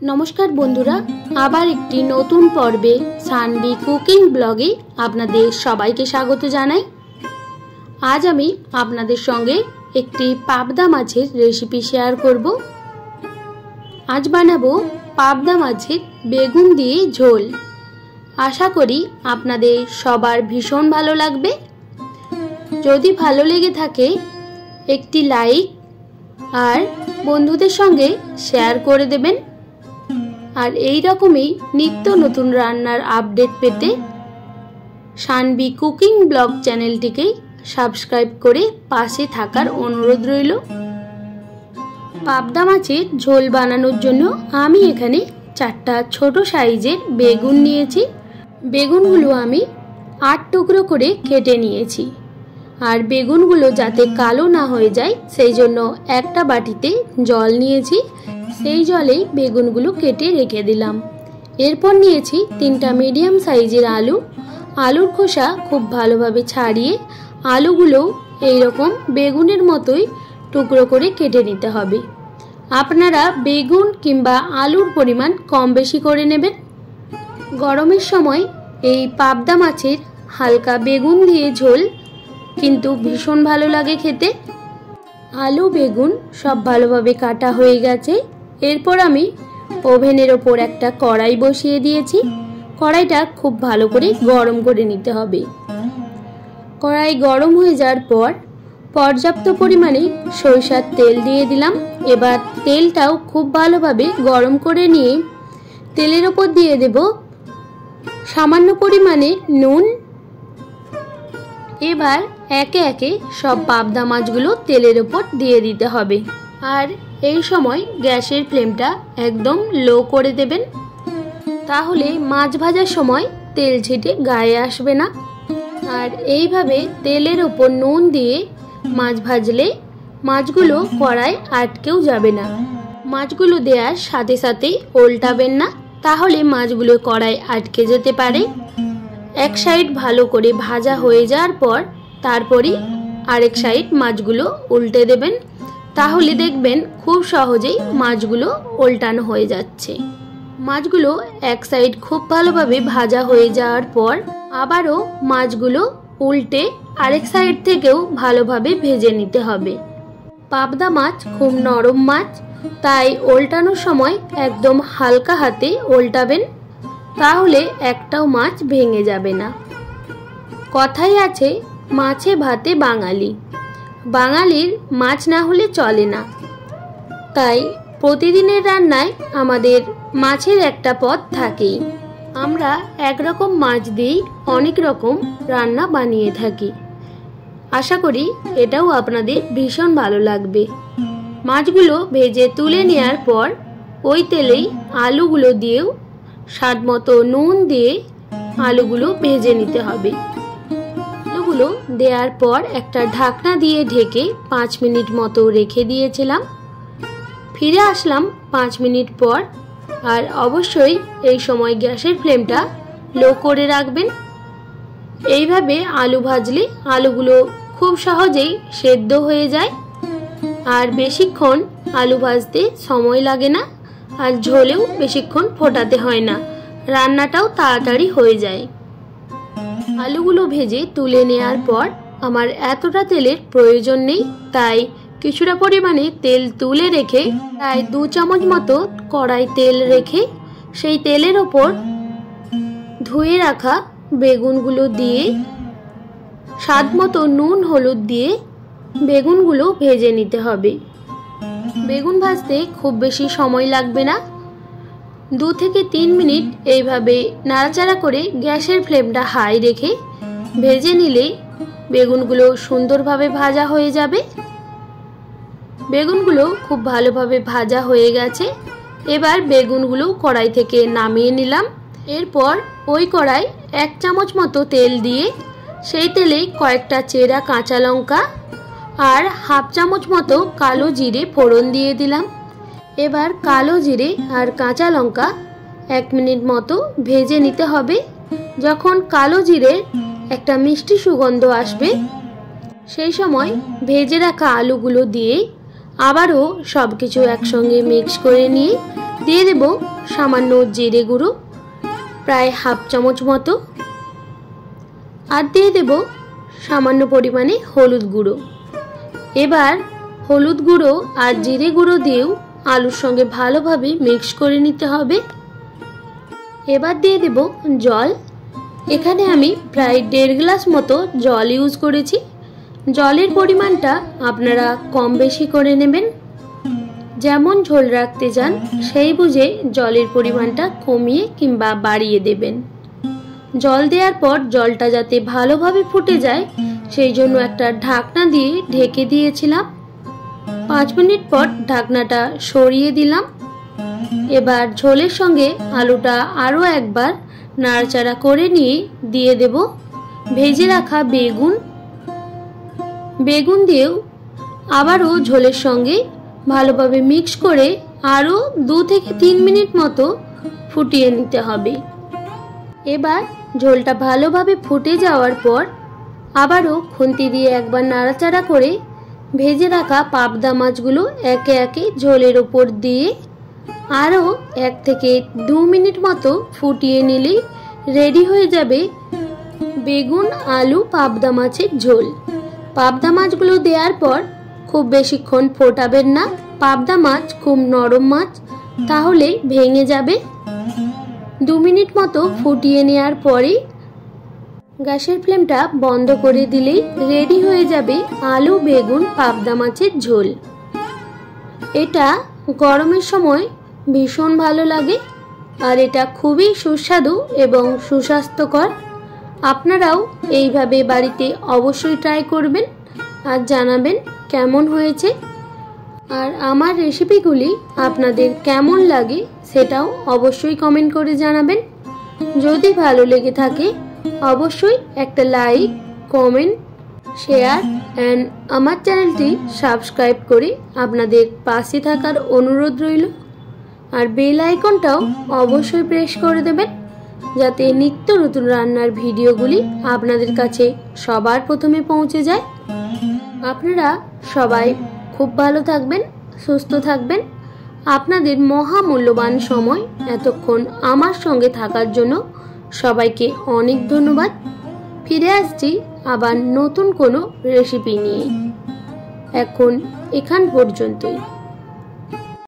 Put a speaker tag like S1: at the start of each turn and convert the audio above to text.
S1: নমস্কার বন্ধুরা, আবার একটি নতুন পর্বে সানভি কুকিং ব্লগে আপনাদের সবাইকে স্বাগত জানাই। আজ আমি আপনাদের সঙ্গে একটি পাবদা মাছের রেসিপি শেয়ার করব। আজ বানাবো পাবদা মাছের বেগুন দিয়ে ঝোল। আশা করি আপনাদের সবার ভীষণ ভালো লাগবে। যদি ভালো লেগে থাকে একটি লাইক আর বন্ধুদের সঙ্গে শেয়ার করে দেবেন। আর এই রকমই নিত্য নতুন রান্নার আপডেট পেতে সানভি কুকিং ব্লগ চ্যানেলটিকে সাবস্ক্রাইব করে পাশে থাকার অনুরোধ রইল। পাবদা মাছের ঝোল বানানোর জন্য আমি এখানে 4টা ছোট সাইজের বেগুন নিয়েছি। বেগুনগুলো আমি 8 টুকরো করে কেটে নিয়েছি। আর বেগুনগুলো যাতে কালো না হয়ে যায় সেই জন্য একটা বাটিতে জল নিয়েছি। সেই জলেই বেগুনগুলো কেটে রেখে দিলাম। এরপর নিয়েছি 3টা মিডিয়াম সাইজের আলু। আলুর খোসা খুব ভালোভাবে ছাড়িয়ে আলুগুলো এইরকম বেগুনের মতোই টুকরো করে কেটে নিতে হবে। আপনারা বেগুন কিংবা আলুর পরিমাণ কম বেশি করে নেবেন। গরমের সময় এই পাবদা মাছের হালকা বেগুন দিয়ে ঝোল কিন্তু ভীষণ ভালো লাগে খেতে। আলু বেগুন সব ভালোভাবে কাটা হয়ে গেছে। এরপর আমি ওভেনের ওপর একটা কড়াই বসিয়ে দিয়েছি। কড়াইটা খুব ভালো করে গরম করে নিতে হবে। কড়াই গরম হয়ে যাওয়ার পর পর্যাপ্ত পরিমাণে সরিষার তেল দিয়ে দিলাম। এবার তেলটাও খুব ভালোভাবে গরম করে নিয়ে তেলের ওপর দিয়ে দেব সামান্য পরিমাণে নুন। এবার একে একে সব পাবদা মাছগুলো তেলের ওপর দিয়ে দিতে হবে। আর এই সময় গ্যাসের ফ্লেমটা একদম লো করে দেবেন, তাহলে মাছ ভাজার সময় তেল ছিটে গায়ে আসবে না। আর এইভাবে তেলের ওপর নুন দিয়ে মাছ ভাজলে মাছগুলো কড়ায় আটকেও যাবে না। মাছগুলো দেওয়ার সাথে সাথেই উল্টাবেন না, তাহলে মাছগুলো কড়ায় আটকে যেতে পারে। এক সাইড ভালো করে ভাজা হয়ে যাওয়ার পর তারপরই আরেক সাইড মাছগুলো উল্টে দেবেন। তাহলে দেখবেন খুব সহজেই মাছগুলো উল্টানো হয়ে যাচ্ছে। মাছগুলো এক সাইড খুব ভালোভাবে ভাজা হয়ে যাওয়ার পর আবারও মাছগুলো উল্টে আরেক সাইড থেকেও ভালোভাবে ভেজে নিতে হবে। পাবদা মাছ খুব নরম মাছ, তাই উল্টানোর সময় একদম হালকা হাতে উল্টাবেন, তাহলে একটাও মাছ ভেঙে যাবে না। কথাই আছে মাছে ভাতে বাঙালি, বাঙালির মাছ না হলে চলে না। তাই প্রতিদিনের রান্নায় আমাদের মাছের একটা পদ থাকেই। আমরা একরকম মাছ দিয়েই অনেক রকম রান্না বানিয়ে থাকি। আশা করি এটাও আপনাদের ভীষণ ভালো লাগবে। মাছগুলো ভেজে তুলে নেওয়ার পর ওই তেলেই আলুগুলো দিয়েও স্বাদ মতো নুন দিয়ে আলুগুলো ভেজে নিতে হবে। আলুগুলো দেওয়ার পর একটা ঢাকনা দিয়ে ঢেকে 5 মিনিট মতো রেখে দিয়েছিলাম। ফিরে আসলাম 5 মিনিট পর। আর অবশ্যই এই সময় গ্যাসের ফ্লেমটা লো করে রাখবেন। এইভাবে আলু ভাজলে আলুগুলো খুব সহজেই সেদ্ধ হয়ে যায়। আর বেশিক্ষণ আলু ভাজতে সময় লাগে না, আর ঝোলেও বেশিক্ষণ ফোটাতে হয় না, রান্নাটাও তাড়াতাড়ি হয়ে যায়। আলুগুলো ভেজে তুলে নেওয়ার পর আমার এতটা তেলের প্রয়োজন নেই, তাই কিছুটা পরিমাণে তেল তুলে রেখে প্রায় 2 চামচ মতো কড়াই তেল রেখে সেই তেলের ওপর ধুয়ে রাখা বেগুনগুলো দিয়ে স্বাদ মতো নুন হলুদ দিয়ে বেগুনগুলো ভেজে নিতে হবে। বেগুন ভাজতে খুব বেশি সময় লাগবে না। 2 থেকে 3 মিনিট এইভাবে নাড়াচাড়া করে গ্যাসের ফ্লেমটা হাই রেখে ভেজে নিলে বেগুনগুলো সুন্দরভাবে ভাজা হয়ে যাবে। বেগুনগুলো খুব ভালোভাবে ভাজা হয়ে গেছে। এবার বেগুনগুলো কড়াই থেকে নামিয়ে নিলাম। এরপর ওই কড়াই 1 চামচ মতো তেল দিয়ে সেই তেলে কয়েকটা চেরা কাঁচা লঙ্কা আর হাফ চামচ মতো কালো জিরে ফোড়ন দিয়ে দিলাম। এবার কালো জিরে আর কাঁচা লঙ্কা 1 মিনিট মতো ভেজে নিতে হবে। যখন কালো জিরে একটা মিষ্টি সুগন্ধ আসবে সেই সময় ভেজে রাখা আলুগুলো দিয়ে আবারও সব কিছু একসঙ্গে মিক্স করে নিয়ে দিয়ে দেব সামান্য জিরে গুঁড়ো, প্রায় হাফ চামচ মতো, আর দিয়ে দেব সামান্য পরিমাণে হলুদ গুঁড়ো। এবার হলুদ গুঁড়ো আর জিরে গুঁড়ো দিয়েও আলুর সঙ্গে ভালোভাবে মিক্স করে নিতে হবে। এবার দিয়ে দেব জল। এখানে আমি প্রায় 1.5 গ্লাস মতো জল ইউজ করেছি। জলের পরিমাণটা আপনারা কম বেশি করে নেবেন, যেমন ঝোল রাখতে চান সেই বুঝে জলের পরিমাণটা কমিয়ে কিংবা বাড়িয়ে দেবেন। জল দেওয়ার পর জলটা যাতে ভালোভাবে ফুটে যায় সেই জন্য একটা ঢাকনা দিয়ে ঢেকে দিয়েছিলাম। 5 মিনিট পর ঢাকনাটা সরিয়ে দিলাম। এবার ঝোলের সঙ্গে আলুটা আরও একবার নাড়াচাড়া করে নিয়ে দিয়ে দেব ভেজে রাখা বেগুন। বেগুন দিয়েও আবারও ঝোলের সঙ্গে ভালোভাবে মিক্স করে আরও 2 থেকে 3 মিনিট মতো ফুটিয়ে নিতে হবে। এবার ঝোলটা ভালোভাবে ফুটে যাওয়ার পর আবারও খুন্তি দিয়ে একবার নাড়াচাড়া করে ভেজে রাখা পাবদা মাছগুলো একে একে ঝোলের ওপর দিয়ে আরও 1 থেকে 2 মিনিট মতো ফুটিয়ে নিলেই রেডি হয়ে যাবে বেগুন আলু পাবদা মাছের ঝোল। পাবদা মাছগুলো দেওয়ার পর খুব বেশিক্ষণ ফোটাবেন না, পাবদা মাছ খুব নরম মাছ, তাহলে ভেঙে যাবে। 2 মিনিট মতো ফুটিয়ে নেওয়ার পরেই গ্যাসের ফ্লেমটা বন্ধ করে দিলেই রেডি হয়ে যাবে আলু বেগুন পাবদা মাছের ঝোল। এটা গরমের সময় ভীষণ ভালো লাগে আর এটা খুবই সুস্বাদু এবং সুস্বাস্থ্যকর। আপনারাও এইভাবে বাড়িতে অবশ্যই ট্রাই করবেন আর জানাবেন কেমন হয়েছে। আর আমার রেসিপিগুলি আপনাদের কেমন লাগে সেটাও অবশ্যই কমেন্ট করে জানাবেন। যদি ভালো লেগে থাকে অবশ্যই একটা লাইক, কমেন্ট, শেয়ার অ্যান্ড আমার চ্যানেলটি সাবস্ক্রাইব করে আপনাদের পাশে থাকার অনুরোধ রইল। আর বেল আইকনটাও অবশ্যই প্রেস করে দেবেন যাতে নিত্য নতুন রান্নার ভিডিওগুলি আপনাদের কাছে সবার প্রথমে পৌঁছে যায়। আপনারা সবাই খুব ভালো থাকবেন, সুস্থ থাকবেন। আপনাদের মহামূল্যবান সময় এতক্ষণ আমার সঙ্গে থাকার জন্য সবাইকে অনেক ধন্যবাদ। ফিরে আসছি আবার নতুন কোনো রেসিপি নিয়ে। এখন এখান পর্যন্তই।